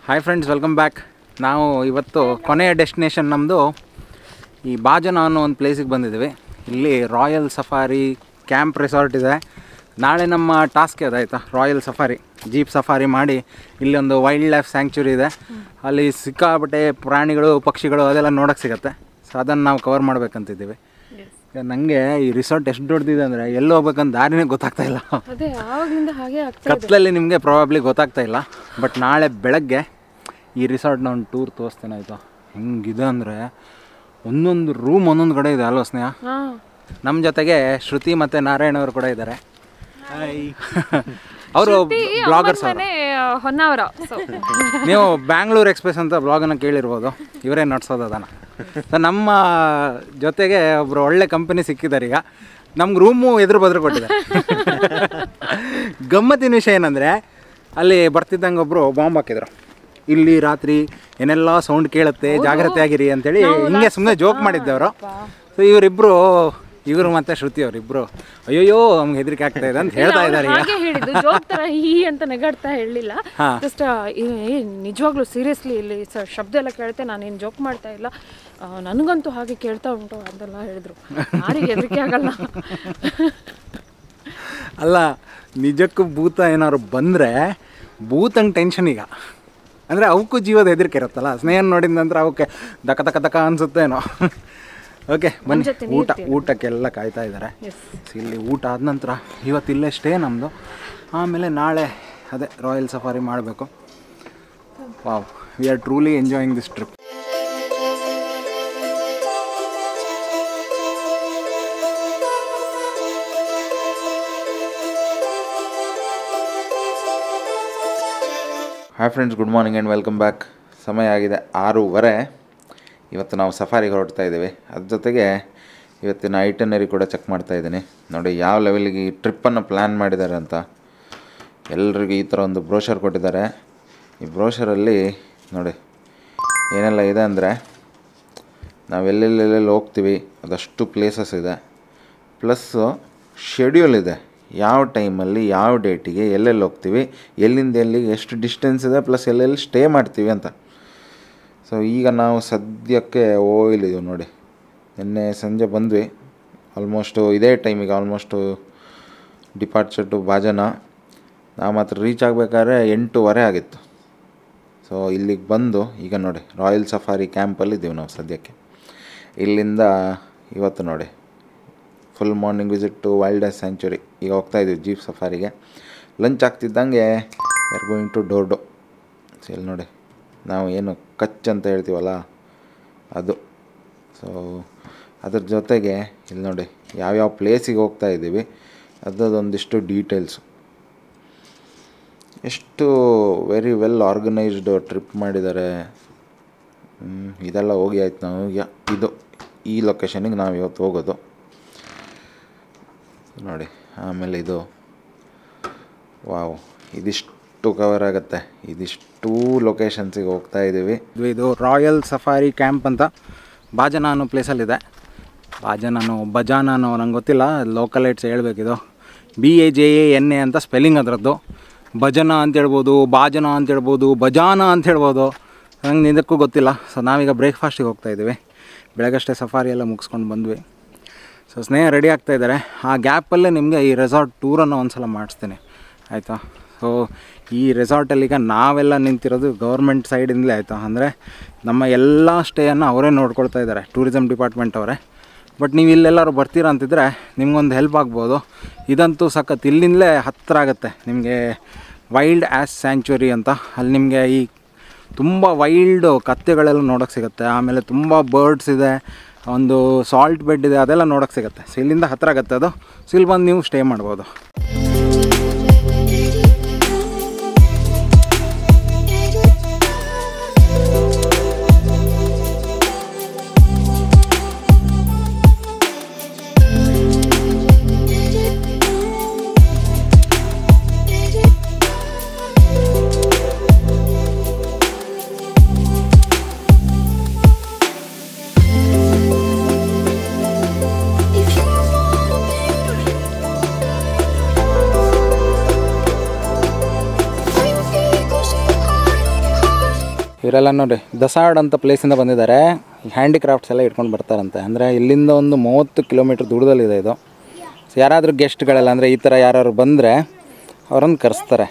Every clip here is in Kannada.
Hi friends, welcome back. ನಾವು ಇವತ್ತು ಕೊನೆಯ ಡೆಸ್ಟಿನೇಷನ್ ನಮ್ಮದು ಈ ಬಾಜನ ಅನ್ನೋ ಒಂದು ಪ್ಲೇಸಿಗೆ ಬಂದಿದ್ದೀವಿ. ಇಲ್ಲಿ ರಾಯಲ್ ಸಫಾರಿ ಕ್ಯಾಂಪ್ ರೆಸಾರ್ಟ್ ಇದೆ. ನಾಳೆ ನಮ್ಮ ಟಾಸ್ಕ್ ಅದಾಯ್ತಾ, ರಾಯಲ್ ಸಫಾರಿ ಜೀಪ್ ಸಫಾರಿ ಮಾಡಿ ಇಲ್ಲಿ ಒಂದು ವೈಲ್ಡ್ ಲೈಫ್ ಸ್ಯಾಂಕ್ಚುರಿ ಇದೆ. ಅಲ್ಲಿ ಸಿಕ್ಕಾಪಟ್ಟೆ ಪ್ರಾಣಿಗಳು ಪಕ್ಷಿಗಳು ಅದೆಲ್ಲ ನೋಡೋಕ್ಕೆ ಸಿಗುತ್ತೆ. ಸೊ ಅದನ್ನು ನಾವು ಕವರ್ ಮಾಡ್ಬೇಕಂತಿದ್ದೀವಿ. ನನಗೆ ಈ ರಿಸಾರ್ಟ್ ಎಷ್ಟು ದೊಡ್ಡದಿದೆ ಅಂದರೆ ಎಲ್ಲಿ ಹೋಗ್ಬೇಕಂತ ದಾರಿನೇ ಗೊತ್ತಾಗ್ತಾ ಇಲ್ಲ. ಕತ್ಲಲ್ಲಿ ನಿಮಗೆ ಪ್ರಾಬಬ್ಲಿ ಗೊತ್ತಾಗ್ತಾ ಇಲ್ಲ. ಬಟ್ ನಾಳೆ ಬೆಳಗ್ಗೆ ಈ ರಿಸಾರ್ಟ್ನ ಒಂದು ಟೂರ್ ತೋರಿಸ್ತೇನೆ ಆಯಿತಾ. ಹೆಂಗಿದೆ ಅಂದರೆ ಒಂದೊಂದು ರೂಮ್ ಒಂದೊಂದು ಕಡೆ ಇದೆ ಅಲ್ವಾ ಸ್ನೇಹ? ನಮ್ಮ ಜೊತೆಗೆ ಶ್ರುತಿ ಮತ್ತು ನಾರಾಯಣ ಅವರು ಕೂಡ ಇದ್ದಾರೆ. ಅವರು ಬ್ಲಾಗರ್ಸ್. ನೀವು ಬ್ಯಾಂಗ್ಳೂರ್ ಎಕ್ಸ್ಪ್ರೆಸ್ ಅಂತ ಬ್ಲಾಗನ್ನು ಕೇಳಿರ್ಬೋದು, ಇವರೇ ನಡ್ಸೋದು ಅದನ್ನು. ಸೊ ನಮ್ಮ ಜೊತೆಗೆ ಒಬ್ಬರು ಒಳ್ಳೆ ಕಂಪನಿ ಸಿಕ್ಕಿದ್ದಾರೆ. ಈಗ ನಮ್ಗೆ ರೂಮು ಎದುರು ಬದ್ರು ಕೊಟ್ಟಿದ್ದಾರೆ. ಗಮ್ಮತ್ತಿನ ವಿಷಯ ಏನಂದರೆ ಅಲ್ಲಿ ಬರ್ತಿದ್ದಂಗೆ ಒಬ್ಬರು ಬಾಂಬ್ ಹಾಕಿದ್ರು. ಇಲ್ಲಿ ರಾತ್ರಿ ಏನೆಲ್ಲ ಸೌಂಡ್ ಕೇಳುತ್ತೆ, ಜಾಗ್ರತೆ ಆಗಿರಿ ಅಂತೇಳಿ ಹಿಂಗೆ ಸುಮ್ಮನೆ ಜೋಕ್ ಮಾಡಿದ್ದವರು. ಸೊ ಇವರು ಮತ್ತು ಶ್ರುತಿ ಅವರಿಬ್ಬರು ಅಯ್ಯೋ ನಮ್ಗೆ ಹೆದರಿಕೆ ಆಗ್ತಾ ಇದೆ ಅಂತ ಹೇಳ್ತಾ ಇದ್ದಾರೆ. ಅಂತ ನೆಗಾಡ್ತಾ ಹೇಳಲಿಲ್ಲ, ಜಸ್ಟ್ ನಿಜವಾಗ್ಲೂ ಸೀರಿಯಸ್ಲಿ ಇಲ್ಲಿ ಶಬ್ದ ಎಲ್ಲ ಕೇಳುತ್ತೆ, ನಾನೇನು ಜೋಕ್ ಮಾಡ್ತಾ ಇಲ್ಲ, ನನಗಂತೂ ಹಾಗೆ ಕೇಳ್ತಾ ಉಂಟು ಅಂತೆಲ್ಲ ಹೇಳಿದ್ರು. ಯಾರಿಗೆ ಹೆದರಿಕೆ ಆಗಲ್ಲ. ಅಲ್ಲ, ನಿಜಕ್ಕೂ ಭೂತ ಏನಾದ್ರು ಬಂದರೆ ಭೂತಂಗೆ ಟೆನ್ಷನ್. ಈಗ ಅಂದರೆ ಅವಕ್ಕೂ ಜೀವದ ಹೆದರಿಕೆ ಇರುತ್ತಲ್ಲ. ಸ್ನೇಹ ನೋಡಿದ ನಂತರ ಅವಕ್ಕೆ ದಕ ಅನಿಸುತ್ತೇನೋ. ಓಕೆ ಬನ್ನಿ, ಊಟಕ್ಕೆಲ್ಲ ಕಾಯ್ತಾ ಇದ್ದಾರೆ. ಇಲ್ಲಿ ಊಟ ಆದ ನಂತರ ಇವತ್ತಿಲ್ಲೇ ಸ್ಟೇ ನಮ್ಮದು. ಆಮೇಲೆ ನಾಳೆ ಅದೇ ರಾಯಲ್ ಸಫಾರಿ ಮಾಡಬೇಕು. Wow, we are truly enjoying this trip. Hi friends, good morning and welcome back. ಸಮಯ ಆಗಿದೆ 6:30. ಇವತ್ತು ನಾವು ಸಫಾರಿಗೆ ಹೊರಡ್ತಾ ಇದ್ದೀವಿ. ಅದ್ರ ಜೊತೆಗೆ ಇವತ್ತಿನ ಐಟನರಿ ಕೂಡ ಚೆಕ್ ಮಾಡ್ತಾ ಇದ್ದೀನಿ. ನೋಡಿ ಯಾವ ಲೆವೆಲ್ಗೆ ಈ ಟ್ರಿಪ್ಪನ್ನು ಪ್ಲ್ಯಾನ್ ಮಾಡಿದ್ದಾರೆ ಅಂತ. ಎಲ್ರಿಗೂ ಈ ಥರ ಒಂದು ಬ್ರೋಷರ್ ಕೊಟ್ಟಿದ್ದಾರೆ. ಈ ಬ್ರೋಷರಲ್ಲಿ ನೋಡಿ ಏನೆಲ್ಲ ಇದೆ ಅಂದರೆ ನಾವೆಲ್ಲೆಲ್ಲೆಲ್ಲಿ ಹೋಗ್ತೀವಿ ಅದಷ್ಟು ಪ್ಲೇಸಸ್ ಇದೆ. ಪ್ಲಸ್ಸು ಶೆಡ್ಯೂಲ್ ಇದೆ, ಯಾವ ಟೈಮಲ್ಲಿ ಯಾವ ಡೇಟಿಗೆ ಎಲ್ಲೆಲ್ಲಿ ಹೋಗ್ತೀವಿ, ಎಲ್ಲಿಂದ ಎಲ್ಲಿಗೆ ಎಷ್ಟು ಡಿಸ್ಟೆನ್ಸ್ ಇದೆ, ಪ್ಲಸ್ ಎಲ್ಲೆಲ್ಲಿ ಸ್ಟೇ ಮಾಡ್ತೀವಿ ಅಂತ. ಸೊ ಈಗ ನಾವು ಸದ್ಯಕ್ಕೆ ಹೋಗಿಲ್ಲಿದ್ದೀವಿ ನೋಡಿ. ನಿನ್ನೆ ಸಂಜೆ ಬಂದ್ವಿ. ಆಲ್ಮೋಸ್ಟು ಇದೇ ಟೈಮಿಗೆ ಆಲ್ಮೋಸ್ಟು ಡಿಪಾರ್ಚರ್ ಟು ಬಾಜನ. ನಾವು ಮಾತ್ರ ರೀಚ್ ಆಗಬೇಕಾದ್ರೆ 8:30 ಆಗಿತ್ತು. ಸೊ ಇಲ್ಲಿಗೆ ಬಂದು ಈಗ ನೋಡಿ ರಾಯಲ್ ಸಫಾರಿ ಕ್ಯಾಂಪಲ್ಲಿದ್ದೀವಿ ನಾವು ಸದ್ಯಕ್ಕೆ. ಇಲ್ಲಿಂದ ಇವತ್ತು ನೋಡಿ full morning visit to wildlife sanctuary. ಈಗ ಹೋಗ್ತಾಯಿದ್ದೀವಿ ಜೀಪ್ ಸಫಾರಿಗೆ. ಲಂಚ್ ಆಗ್ತಿದ್ದಂಗೆ we are going to Dhordo. So ಇಲ್ಲಿ ನೋಡಿ ನಾವು ಏನು ಕಚ್ ಅಂತ ಹೇಳ್ತೀವಲ್ಲ ಅದು. ಸೊ ಅದ್ರ ಜೊತೆಗೆ ಇಲ್ಲಿ ನೋಡಿ ಯಾವ್ಯಾವ ಪ್ಲೇಸಿಗೆ ಹೋಗ್ತಾ ಇದ್ದೀವಿ ಅದೊಂದಿಷ್ಟು ಡೀಟೇಲ್ಸು. ಎಷ್ಟು ವೆರಿ ವೆಲ್ ಆರ್ಗನೈಸ್ಡ್ ಟ್ರಿಪ್ ಮಾಡಿದ್ದಾರೆ. ಇದೆಲ್ಲ ಹೋಗಿ ಆಯ್ತು. ನಾವು ಇದು ಈ ಲೊಕೇಶನಿಗೆ ನಾವು ಇವತ್ತು ಹೋಗೋದು ನೋಡಿ. ಆಮೇಲೆ ಇದು ವಾವ್, ಇದಿಷ್ಟು ಕವರ್ ಆಗುತ್ತೆ. ಇದಿಷ್ಟು ಲೊಕೇಶನ್ಸಿಗೆ ಹೋಗ್ತಾ ಇದ್ದೀವಿ. ಇದು ರಾಯಲ್ ಸಫಾರಿ ಕ್ಯಾಂಪ್ ಅಂತ ಬಾಜನ ಅನ್ನೋ ಪ್ಲೇಸಲ್ಲಿದೆ. ಬಜಾನೋ ನಂಗೆ ಗೊತ್ತಿಲ್ಲ, ಲೋಕಲೈಟ್ಸ್ ಹೇಳ್ಬೇಕಿದು. BAJANA ಅಂತ ಸ್ಪೆಲ್ಲಿಂಗ್ ಅದರದ್ದು. ಭಜನ ಅಂತ ಹೇಳ್ಬೋದು, ಬಾಜನ ಅಂತ ಹೇಳ್ಬೋದು, ಬಜಾನ ಅಂತ ಹೇಳ್ಬೋದು. ನಂಗೆ ಇದಕ್ಕೂ ಗೊತ್ತಿಲ್ಲ. ಸೊ ನಾವೀಗ ಬ್ರೇಕ್ಫಾಸ್ಟಿಗೆ ಹೋಗ್ತಾಯಿದ್ದೀವಿ. ಬೆಳಗಷ್ಟೇ ಸಫಾರಿ ಎಲ್ಲ ಮುಗಿಸ್ಕೊಂಡು ಬಂದ್ವಿ. ಸೊ ಸ್ನೇಹ ರೆಡಿ ಆಗ್ತಾಯಿದ್ದಾರೆ. ಆ ಗ್ಯಾಪಲ್ಲೇ ನಿಮಗೆ ಈ ರೆಸಾರ್ಟ್ ಟೂರನ್ನು ಒಂದು ಸಲ ಮಾಡಿಸ್ತೀನಿ ಆಯಿತಾ. ಸೊ ಈ ರೆಸಾರ್ಟಲ್ಲಿ ಈಗ ನಾವೆಲ್ಲ ನಿಂತಿರೋದು ಗೌರ್ಮೆಂಟ್ ಸೈಡಿಂದಲೇ ಆಯಿತಾ. ಅಂದರೆ ನಮ್ಮ ಎಲ್ಲ ಸ್ಟೇಯನ್ನು ಅವರೇ ನೋಡ್ಕೊಳ್ತಾ ಇದ್ದಾರೆ, ಟೂರಿಸಮ್ ಡಿಪಾರ್ಟ್ಮೆಂಟ್ ಅವರೇ. ಬಟ್ ನೀವು ಇಲ್ಲೆಲ್ಲರೂ ಬರ್ತೀರಾ ಅಂತಿದ್ರೆ ನಿಮ್ಗೊಂದು ಹೆಲ್ಪ್ ಆಗ್ಬೋದು. ಇದಂತೂ ಸಖತ್, ಇಲ್ಲಿಂದಲೇ ಹತ್ತಿರ ಆಗುತ್ತೆ ನಿಮಗೆ ವೈಲ್ಡ್ ಆ್ಯಸ್ ಸ್ಯಾಂಕ್ಚುರಿ ಅಂತ. ಅಲ್ಲಿ ನಿಮಗೆ ಈ ತುಂಬ ವೈಲ್ಡ್ ಕತ್ತೆಗಳೆಲ್ಲ ನೋಡೋಕ್ಕೆ ಸಿಗುತ್ತೆ. ಆಮೇಲೆ ತುಂಬ ಬರ್ಡ್ಸ್ ಇದೆ, ಒಂದು ಸಾಲ್ಟ್ ಬೆಡ್ ಇದೆ, ಅದೆಲ್ಲ ನೋಡೋಕ್ಕೆ ಸಿಗುತ್ತೆ. ಸೊ ಇಲ್ಲಿಂದ ಹತ್ತಿರ ಆಗುತ್ತೆ ಅದು. ಸೊ ಇಲ್ಲಿ ಬಂದು ನೀವು ಸ್ಟೇ ಮಾಡ್ಬೋದು. ಇವರೆಲ್ಲ ನೋಡಿ ದಸಾಡ್ ಅಂತ ಪ್ಲೇಸಿಂದ ಬಂದಿದ್ದಾರೆ. ಹ್ಯಾಂಡಿಕ್ರಾಫ್ಟ್ಸ್ ಎಲ್ಲ ಇಟ್ಕೊಂಡು ಬರ್ತಾರಂತೆ. ಅಂದರೆ ಇಲ್ಲಿಂದ ಒಂದು 30 ಕಿಲೋಮೀಟ್ರ್ ದೂರದಲ್ಲಿದೆ ಇದು. ಸೊ ಯಾರಾದರೂ ಗೆಸ್ಟ್ಗಳೆಲ್ಲ ಅಂದರೆ ಈ ಥರ ಯಾರು ಬಂದರೆ ಅವರನ್ನು ಕರೆಸ್ತಾರೆ.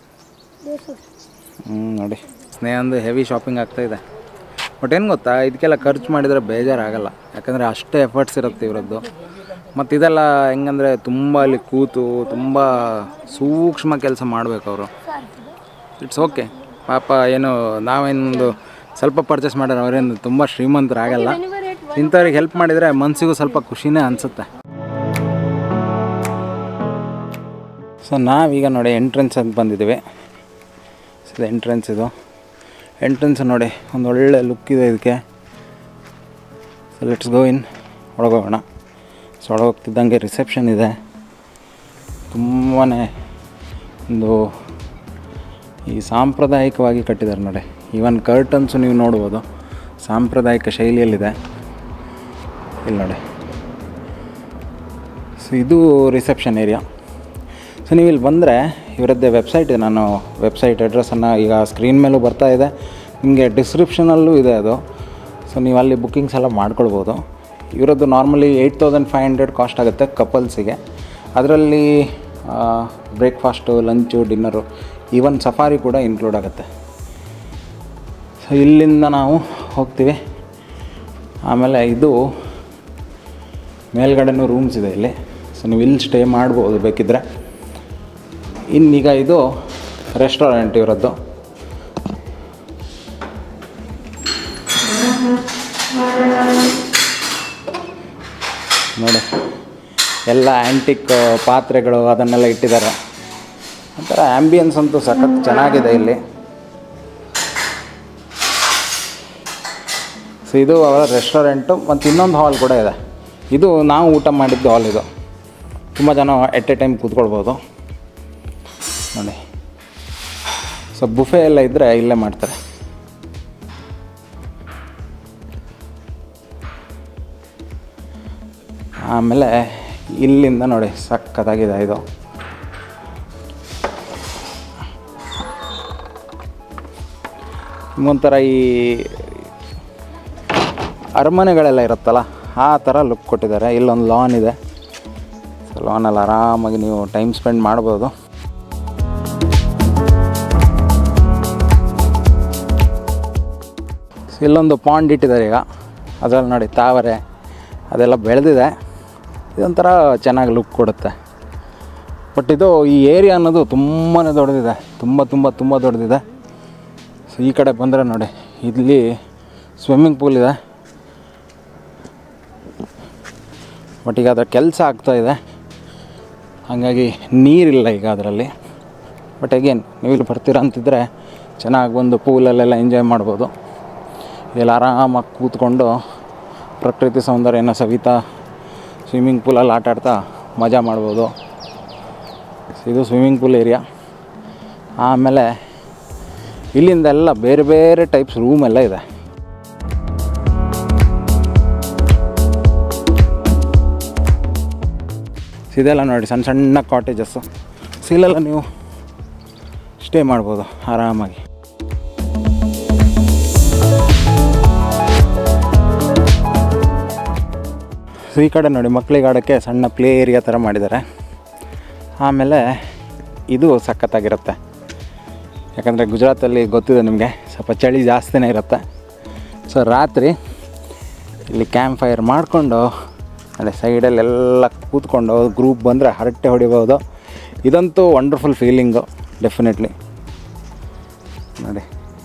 ನೋಡಿ ಸ್ನೇಹಂದು ಹೆವಿ ಶಾಪಿಂಗ್ ಆಗ್ತಾಯಿದೆ. ಬಟ್ ಏನು ಗೊತ್ತಾ, ಇದಕ್ಕೆಲ್ಲ ಖರ್ಚು ಮಾಡಿದರೆ ಬೇಜಾರಾಗಲ್ಲ. ಯಾಕಂದರೆ ಅಷ್ಟೇ ಎಫರ್ಟ್ಸ್ ಇರುತ್ತೆ ಇವರದ್ದು. ಮತ್ತು ಇದೆಲ್ಲ ಹೆಂಗಂದರೆ ತುಂಬ ಅಲ್ಲಿ ಕೂತು ತುಂಬ ಸೂಕ್ಷ್ಮ ಕೆಲಸ ಮಾಡಬೇಕು ಅವರು. It's okay. ಪಾಪ ಏನು ನಾವೇನೊಂದು ಸ್ವಲ್ಪ ಪರ್ಚೇಸ್ ಮಾಡಿದ್ರೆ ಅವರೇನು ತುಂಬ ಶ್ರೀಮಂತರಾಗಲ್ಲ. ಇಂಥವ್ರಿಗೆ ಹೆಲ್ಪ್ ಮಾಡಿದರೆ ಮನಸ್ಸಿಗೂ ಸ್ವಲ್ಪ ಖುಷಿನೇ ಅನಿಸುತ್ತೆ. ಸೊ ನಾವೀಗ ನೋಡಿ ಎಂಟ್ರೆನ್ಸ್ ಅಂತ ಬಂದಿದ್ದೀವಿ. ಇದು ಎಂಟ್ರೆನ್ಸ್. ಇದು ಎಂಟ್ರೆನ್ಸ್ ನೋಡಿ ಒಂದು ಒಳ್ಳೆ ಲುಕ್ ಇದೆ ಇದಕ್ಕೆ. So let's go in. ಒಳಗೋಗೋಣ. ಸೊ ಒಳಗೋಗ್ತಿದ್ದಂಗೆ ರಿಸೆಪ್ಷನ್ ಇದೆ. ತುಂಬಾ ಒಂದು ಈ ಸಾಂಪ್ರದಾಯಿಕವಾಗಿ ಕಟ್ಟಿದ್ದಾರೆ ನೋಡಿ. ಈವನ್ ಕರ್ಟನ್ಸು ನೀವು ನೋಡ್ಬೋದು ಸಾಂಪ್ರದಾಯಿಕ ಶೈಲಿಯಲ್ಲಿದೆ ಇಲ್ಲಿ ನೋಡಿ. ಸೊ ಇದು ರಿಸೆಪ್ಷನ್ ಏರಿಯಾ. ಸೊ ನೀವು ಇಲ್ಲಿ ಬಂದರೆ ಇವರದ್ದೇ ವೆಬ್ಸೈಟ್ ಇದೆ. ನಾನು ವೆಬ್ಸೈಟ್ ಅಡ್ರೆಸ್ಸನ್ನು ಈಗ ಸ್ಕ್ರೀನ್ ಮೇಲೂ ಬರ್ತಾ ಇದೆ, ನಿಮಗೆ ಡಿಸ್ಕ್ರಿಪ್ಷನಲ್ಲೂ ಇದೆ ಅದು. ಸೊ ನೀವು ಅಲ್ಲಿ ಬುಕ್ಕಿಂಗ್ಸ್ ಎಲ್ಲ ಮಾಡ್ಕೊಳ್ಬೋದು. ಇವರದ್ದು ನಾರ್ಮಲಿ 8500 ಕಾಸ್ಟ್ ಆಗುತ್ತೆ ಕಪಲ್ಸಿಗೆ. ಅದರಲ್ಲಿ breakfast, lunch, dinner, even safari ಕೂಡ ಇನ್ಕ್ಲೂಡ್ ಆಗುತ್ತೆ. ಸೊ ಇಲ್ಲಿಂದ ನಾವು ಹೋಗ್ತೀವಿ. ಆಮೇಲೆ ಇದು ಮೇಲ್ಗಡೆನೂ ರೂಮ್ಸ್ ಇದೆ ಇಲ್ಲಿ. ಸೊ ನೀವು ಇಲ್ಲಿ ಸ್ಟೇ ಮಾಡ್ಬೋದು ಬೇಕಿದ್ದರೆ. ಇನ್ನೀಗ ಇದು ರೆಸ್ಟೋರೆಂಟ್ ಇವರದ್ದು. ನೋಡಿ ಎಲ್ಲ ಆ್ಯಂಟಿಕ್ ಪಾತ್ರೆಗಳು ಅದನ್ನೆಲ್ಲ ಇಟ್ಟಿದ್ದಾರೆ. ಒಂಥರ ಆ್ಯಂಬಿಯನ್ಸ್ ಅಂತೂ ಸಖತ್ ಚೆನ್ನಾಗಿದೆ ಇಲ್ಲಿ. ಸೊ ಇದು ಅವರ ರೆಸ್ಟೋರೆಂಟು. ಮತ್ತು ಇನ್ನೊಂದು ಹಾಲ್ ಕೂಡ ಇದೆ. ಇದು ನಾವು ಊಟ ಮಾಡಿದ್ದು ಹಾಲ್. ಇದು ತುಂಬ ಜನ ಎಟ್ ಎ ಟೈಮ್ ಕೂತ್ಕೊಳ್ಬೋದು ನೋಡಿ. ಸೊ ಬುಫೆ ಎಲ್ಲ ಇದ್ದರೆ ಇಲ್ಲೇ ಮಾಡ್ತಾರೆ. ಆಮೇಲೆ ಇಲ್ಲಿಂದ ನೋಡಿ ಸಕ್ಕತ್ತಾಗಿದೆ ಇದು. ಒಂಥರ ಈ ಅರಮನೆಗಳೆಲ್ಲ ಇರುತ್ತಲ್ಲ ಆ ಥರ ಲುಕ್ ಕೊಟ್ಟಿದ್ದಾರೆ. ಇಲ್ಲೊಂದು ಲಾನ್ ಇದೆ. ಸೊ ಲಾನಲ್ಲಿ ಆರಾಮಾಗಿ ನೀವು ಟೈಮ್ ಸ್ಪೆಂಡ್ ಮಾಡ್ಬೋದು. ಸೊ ಇಲ್ಲೊಂದು ಪಾಂಡ್ ಇಟ್ಟಿದ್ದಾರೆ ಈಗ. ಅದರಲ್ಲಿ ನೋಡಿ ತಾವರೆ ಅದೆಲ್ಲ ಬೆಳೆದಿದೆ. ಇದೊಂಥರ ಚೆನ್ನಾಗಿ ಲುಕ್ ಕೊಡುತ್ತೆ. ಬಟ್ ಇದು ಈ ಏರಿಯಾ ಅನ್ನೋದು ತುಂಬಾ ದೊಡ್ಡದಿದೆ. ತುಂಬ ದೊಡ್ಡದಿದೆ. ಸೊ ಈ ಕಡೆ ಬಂದರೆ ನೋಡಿ ಇಲ್ಲಿ ಸ್ವಿಮ್ಮಿಂಗ್ ಪೂಲ್ ಇದೆ. ಬಟ್ ಈಗ ಅದರ ಕೆಲಸ ಆಗ್ತಾಯಿದೆ, ಹಾಗಾಗಿ ನೀರಿಲ್ಲ ಈಗ ಅದರಲ್ಲಿ. ಬಟ್ ಅಗೇನ್ ನೀವು ಇಲ್ಲಿ ಬರ್ತೀರ ಅಂತಿದ್ರೆ ಚೆನ್ನಾಗಿ ಬಂದು ಪೂಲಲ್ಲೆಲ್ಲ ಎಂಜಾಯ್ ಮಾಡ್ಬೋದು. ಇಲ್ಲಿ ಆರಾಮಾಗಿ ಕೂತ್ಕೊಂಡು ಪ್ರಕೃತಿ ಸೌಂದರ್ಯನ ಸವಿತಾ ಸ್ವಿಮ್ಮಿಂಗ್ ಪೂಲಲ್ಲಿ ಆಟ ಆಡ್ತಾ ಮಜಾ ಮಾಡ್ಬೋದು. ಇದು ಸ್ವಿಮ್ಮಿಂಗ್ ಪೂಲ್ ಏರಿಯಾ. ಆಮೇಲೆ ಇಲ್ಲಿಂದೆಲ್ಲ ಬೇರೆ ಬೇರೆ ಟೈಪ್ಸ್ ರೂಮ್ ಎಲ್ಲ ಇದೆ. ಇದೆಲ್ಲ ನೋಡಿ ಸಣ್ಣ ಸಣ್ಣ ಕಾಟೇಜಸ್ಸು. ಇಲ್ಲೆಲ್ಲ ನೀವು ಸ್ಟೇ ಮಾಡ್ಬೋದು ಆರಾಮಾಗಿ. ಸೊ ಈ ಕಡೆ ನೋಡಿ ಮಕ್ಕಳಿಗೆ ಆಡೋಕ್ಕೆ ಸಣ್ಣ ಪ್ಲೇ ಏರಿಯಾ ಥರ ಮಾಡಿದ್ದಾರೆ. ಆಮೇಲೆ ಇದು ಸಖತ್ತಾಗಿರುತ್ತೆ. ಯಾಕಂದರೆ ಗುಜರಾತಲ್ಲಿ ಗೊತ್ತಿದೆ ನಿಮಗೆ ಸ್ವಲ್ಪ ಚಳಿ ಜಾಸ್ತಿನೇ ಇರುತ್ತೆ. ಸೊ ರಾತ್ರಿ ಇಲ್ಲಿ ಕ್ಯಾಂಪ್ ಫೈರ್ ಮಾಡಿಕೊಂಡು ಅದೇ ಸೈಡಲ್ಲೆಲ್ಲ ಕೂತ್ಕೊಂಡು ಗ್ರೂಪ್ ಬಂದರೆ ಹರಟೆ ಹೊಡಿಬೋದು. ಇದಂತೂ ವಂಡರ್ಫುಲ್ ಫೀಲಿಂಗು ಡೆಫಿನೆಟ್ಲಿ ನೋಡಿ.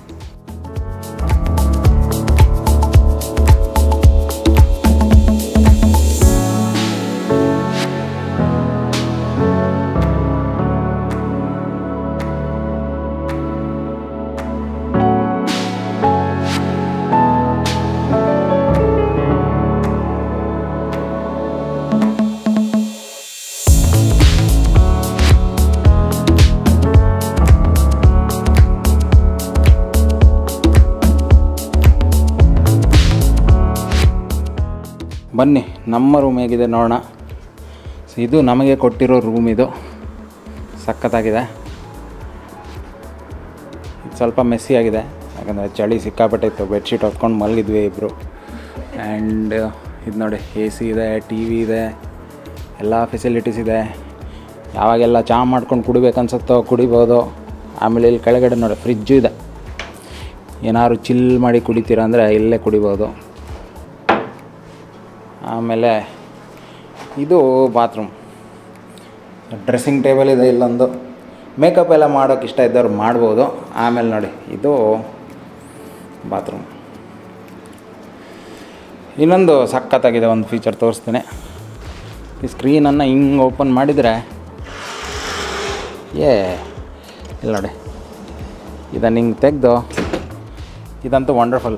ಬನ್ನಿ ನಮ್ಮ ರೂಮ್ ಹೇಗಿದೆ ನೋಡೋಣ. ಸೊ ಇದು ನಮಗೆ ಕೊಟ್ಟಿರೋ ರೂಮ್. ಇದು ಸಖತ್ತಾಗಿದೆ. ಇದು ಸ್ವಲ್ಪ ಮೆಸ್ಸಿ ಆಗಿದೆ. ಯಾಕಂದರೆ ಚಳಿ ಸಿಕ್ಕಾಪಟ್ಟೆ ಇತ್ತು. ಬೆಡ್ಶೀಟ್ ಹೊತ್ಕೊಂಡು ಮಲಗಿದ್ವಿ ಇಬ್ಬರು. ಆ್ಯಂಡ್ ಇದು ನೋಡಿ AC ಇದೆ, TV ಇದೆ, ಎಲ್ಲ ಫೆಸಿಲಿಟೀಸ್ ಇದೆ. ಯಾವಾಗೆಲ್ಲ ಚಹಾ ಮಾಡ್ಕೊಂಡು ಕುಡಿಬೇಕನ್ಸುತ್ತೋ ಕುಡಿಬೋದು. ಆಮೇಲೆ ಇಲ್ಲಿ ಕೆಳಗಡೆ ನೋಡಿ ಫ್ರಿಜ್ಜು ಇದೆ. ಏನಾದ್ರು ಚಿಲ್ ಮಾಡಿ ಕುಡಿತೀರ ಅಂದರೆ ಇಲ್ಲೇ ಕುಡಿಬೋದು. ಆಮೇಲೆ ಇದು ಬಾತ್ರೂಮ್, ಡ್ರೆಸ್ಸಿಂಗ್ ಟೇಬಲ್ ಇದೆ ಇಲ್ಲೊಂದು. ಮೇಕಪ್ ಎಲ್ಲ ಮಾಡೋಕ್ಕೆ ಇಷ್ಟ ಇದ್ದವ್ರು ಮಾಡ್ಬೋದು. ಆಮೇಲೆ ನೋಡಿ ಇದು ಬಾತ್ರೂಮ್. ಇನ್ನೊಂದು ಸಖತ್ತಾಗಿದೆ ಒಂದು ಫೀಚರ್ ತೋರಿಸ್ತೀನಿ. ಈ ಸ್ಕ್ರೀನನ್ನು ಹಿಂಗೆ ಓಪನ್ ಮಾಡಿದರೆ ಇಲ್ಲ ನೋಡಿ, ಇದನ್ನು ಹಿಂಗೆ ತೆಗೆದು ಇದಂತೂ ವಂಡರ್ಫುಲ್.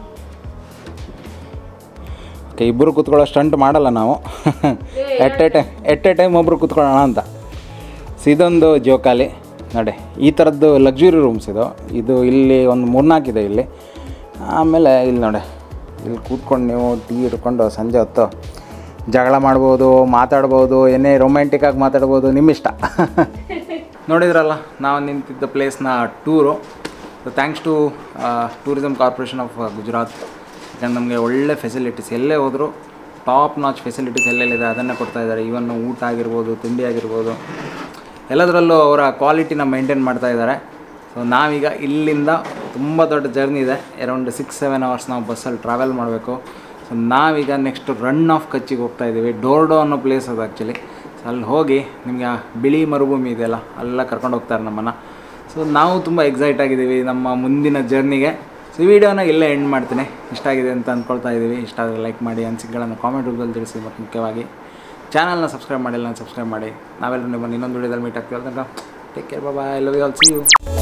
ಓಕೆ, ಇಬ್ಬರು ಕೂತ್ಕೊಳ್ಳೋ ಸ್ಟಂಟ್ ಮಾಡಲ್ಲ ನಾವು. ಎಟ್ ಎ ಟೈಮ್ ಒಬ್ಬರು ಕೂತ್ಕೊಳ್ಳೋಣ ಅಂತ. ಸೊ ಇದೊಂದು ಜೋಕಾಲಿ ನೋಡಿ. ಈ ಥರದ್ದು ಲಕ್ಸುರಿ ರೂಮ್ಸ್ ಇದು ಇಲ್ಲಿ ಒಂದು 3-4 ಇದೆ ಇಲ್ಲಿ. ಆಮೇಲೆ ಇಲ್ಲಿ ನೋಡಿ, ಇಲ್ಲಿ ಕೂತ್ಕೊಂಡು ನೀವು ಟೀ ಹಿಡ್ಕೊಂಡು ಸಂಜೆ ಹೊತ್ತು ಜಗಳ ಮಾಡ್ಬೋದು, ಮಾತಾಡ್ಬೋದು, ಏನೇ ರೊಮ್ಯಾಂಟಿಕ್ಕಾಗಿ ಮಾತಾಡ್ಬೋದು, ನಿಮ್ಮಿಷ್ಟ. ನೋಡಿದ್ರಲ್ಲ ನಾವು ನಿಂತಿದ್ದ ಪ್ಲೇಸ್ನ tour. So thanks to tourism corporation of Gujarat. ಯಾಕಂದ್ರೆ ನಮಗೆ ಒಳ್ಳೆ ಫೆಸಿಲಿಟೀಸ್, ಎಲ್ಲೇ ಹೋದರೂ ಟಾಪ್ ನಾಚ್ ಫೆಸಿಲಿಟೀಸ್ ಎಲ್ಲೆಲ್ಲಿದೆ ಅದನ್ನೇ ಕೊಡ್ತಾಯಿದ್ದಾರೆ. ಈವನ್ ಊಟ ಆಗಿರ್ಬೋದು, ತಿಂಡಿ ಆಗಿರ್ಬೋದು, ಎಲ್ಲದರಲ್ಲೂ ಅವರ ಕ್ವಾಲಿಟಿನ ಮೇಂಟೈನ್ ಮಾಡ್ತಾಯಿದ್ದಾರೆ. ಸೊ ನಾವೀಗ ಇಲ್ಲಿಂದ ತುಂಬ ದೊಡ್ಡ ಜರ್ನಿ ಇದೆ, ಅರೌಂಡ್ 6-7 ಅವರ್ಸ್ ನಾವು ಬಸ್ಸಲ್ಲಿ ಟ್ರಾವೆಲ್ ಮಾಡಬೇಕು. ಸೊ ನಾವೀಗ ನೆಕ್ಸ್ಟ್ ರನ್ ಆಫ್ ಕಚ್ಚಿಗೆ ಹೋಗ್ತಾಯಿದ್ದೀವಿ. ಡೋರ್ಡೋ ಅನ್ನೋ ಪ್ಲೇಸ್ ಅದು ಆ್ಯಕ್ಚುಲಿ. ಸೊ ಅಲ್ಲಿ ಹೋಗಿ ನಿಮಗೆ ಬಿಳಿ ಮರುಭೂಮಿ ಇದೆಯಲ್ಲ ಅಲ್ಲೆಲ್ಲ ಕರ್ಕೊಂಡು ಹೋಗ್ತಾರೆ ನಮ್ಮನ್ನು. ಸೊ ನಾವು ತುಂಬ ಎಕ್ಸೈಟ್ ಆಗಿದ್ದೀವಿ ನಮ್ಮ ಮುಂದಿನ ಜರ್ನಿಗೆ. ಸೊ ಈ ವಿಡಿಯೋನ ಇಲ್ಲೇ ಎಂಡ್ ಮಾಡ್ತೀನಿ. ಇಷ್ಟ ಆಗಿದೆ ಅಂತ ಅಂದ್ಕೊಳ್ತಾ ಇದ್ದೀವಿ. ಇಷ್ಟ ಆದರೆ ಲೈಕ್ ಮಾಡಿ, ಅನಿಸಿಕೆಗಳನ್ನು ಕಾಮೆಂಟ್ ರೂಪದಲ್ಲಿ ತಿಳಿಸಿ. ಮತ್ತು ಮುಖ್ಯವಾಗಿ ಚಾನಲ್ನ ಸಬ್ಸ್ಕ್ರೈಬ್ ಮಾಡಿಲ್ಲ, ನಾನು ಸಬ್ಸ್ಕ್ರೈಬ್ ಮಾಡಿ. ನಾವೆಲ್ಲರೂ ನಿಮ್ಮನ್ನು ಇನ್ನೊಂದು ವಿಡಿಯೋದಲ್ಲಿ ಮೀಟ್ ಆಗ್ತೀವಿ. ತನಕ take care, bye, I love you all, see you.